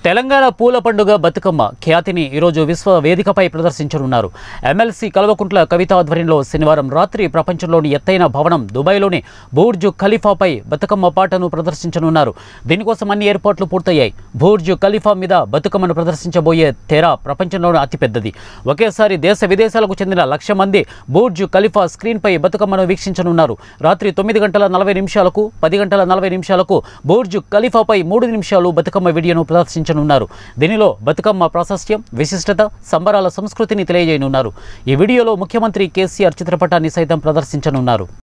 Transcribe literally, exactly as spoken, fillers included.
తెలంగాణ పూల పండుగ బతుకమ్మ ఖ్యాతిని ఈరోజు విశ్వ వేదికపై ప్రదర్శించనున్నారు. ఎమ్మెల్సీ కల్వకుంట్ల కవిత ఆధ్వర్యంలో శనివారం రాత్రి ప్రపంచంలోని ఎత్తైన భవనం దుబాయ్లోని బుర్జ్ ఖలీఫాపై బతుకమ్మ పాటను ప్రదర్శించనున్నారు. దీనికోసం అన్ని ఏర్పాట్లు పూర్తయ్యాయి. బుర్జ్ ఖలీఫా మీద బతుకమ్మను ప్రదర్శించబోయే తెర ప్రపంచంలోనే అతిపెద్దది. ఒకేసారి దేశ విదేశాలకు చెందిన లక్ష మంది బుర్జ్ ఖలీఫా స్క్రీన్పై బతుకమ్మను వీక్షించనున్నారు. రాత్రి తొమ్మిది గంటల నలభై నిమిషాలకు పది గంటల నలభై నిమిషాలకు బుర్జ్ ఖలీఫాపై మూడు నిమిషాలు బతుకమ్మ వీడియోను ప్రదర్శించనున్నారు. దీనిలో బతుకమ్మ ప్రాశస్త్యం, విశిష్టత, సంబరాల సంస్కృతిని తెలియజేయనున్నారు. ఈ వీడియోలో ముఖ్యమంత్రి కేసీఆర్ చిత్రపటాన్ని సైతం ప్రదర్శించనున్నారు.